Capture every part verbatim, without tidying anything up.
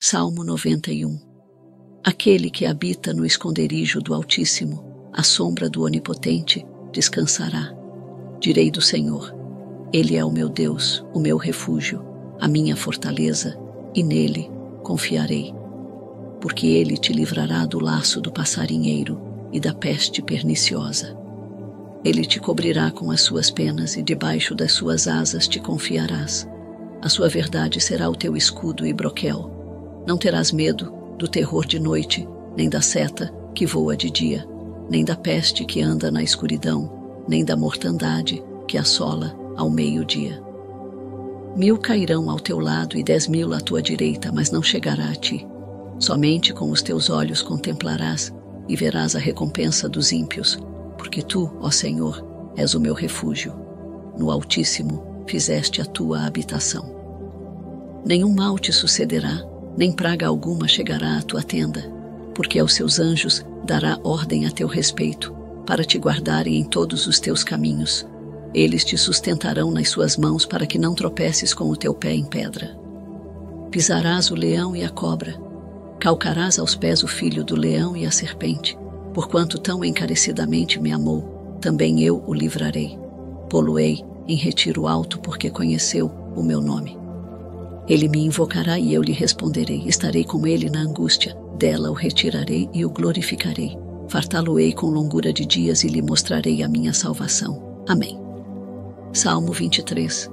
Salmo noventa e um. Aquele que habita no esconderijo do Altíssimo, à sombra do Onipotente, descansará. Direi do Senhor: Ele é o meu Deus, o meu refúgio, a minha fortaleza, e nele confiarei. Porque ele te livrará do laço do passarinheiro e da peste perniciosa. Ele te cobrirá com as suas penas e debaixo das suas asas te confiarás. A sua verdade será o teu escudo e broquel. Não terás medo do terror de noite, nem da seta que voa de dia, nem da peste que anda na escuridão, nem da mortandade que assola ao meio-dia. Mil cairão ao teu lado e dez mil à tua direita, mas não chegará a ti. Somente com os teus olhos contemplarás e verás a recompensa dos ímpios, porque tu, ó Senhor, és o meu refúgio. No Altíssimo fizeste a tua habitação. Nenhum mal te sucederá, nem praga alguma chegará à tua tenda, porque aos seus anjos dará ordem a teu respeito, para te guardarem em todos os teus caminhos. Eles te sustentarão nas suas mãos para que não tropeces com o teu pé em pedra. Pisarás o leão e a cobra, calcarás aos pés o filho do leão e a serpente. Porquanto tão encarecidamente me amou, também eu o livrarei. Pô-lo-ei em retiro alto, porque conheceu o meu nome. Ele me invocará e eu lhe responderei. Estarei com ele na angústia, dela o retirarei e o glorificarei. Fartá-lo-ei com longura de dias e lhe mostrarei a minha salvação. Amém. Salmo vinte e três.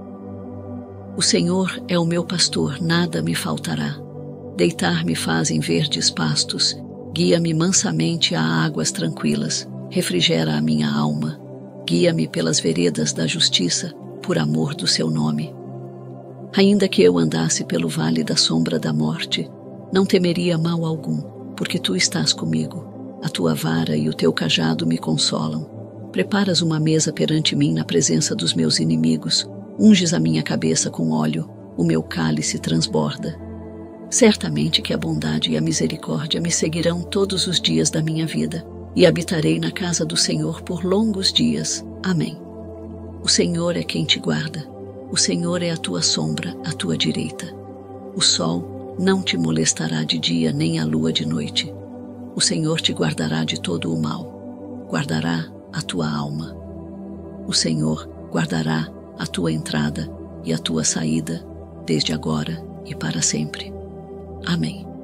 O Senhor é o meu pastor, nada me faltará. Deitar-me faz em verdes pastos, guia-me mansamente a águas tranquilas, refrigera a minha alma. Guia-me pelas veredas da justiça, por amor do seu nome. Ainda que eu andasse pelo vale da sombra da morte, não temeria mal algum, porque tu estás comigo. A tua vara e o teu cajado me consolam. Preparas uma mesa perante mim na presença dos meus inimigos, unges a minha cabeça com óleo, o meu cálice transborda. Certamente que a bondade e a misericórdia me seguirão todos os dias da minha vida, e habitarei na casa do Senhor por longos dias. Amém. O Senhor é quem te guarda. O Senhor é a tua sombra, à tua direita. O sol não te molestará de dia, nem a lua de noite. O Senhor te guardará de todo o mal. Guardará a tua alma. O Senhor guardará a tua entrada e a tua saída, desde agora e para sempre. Amém.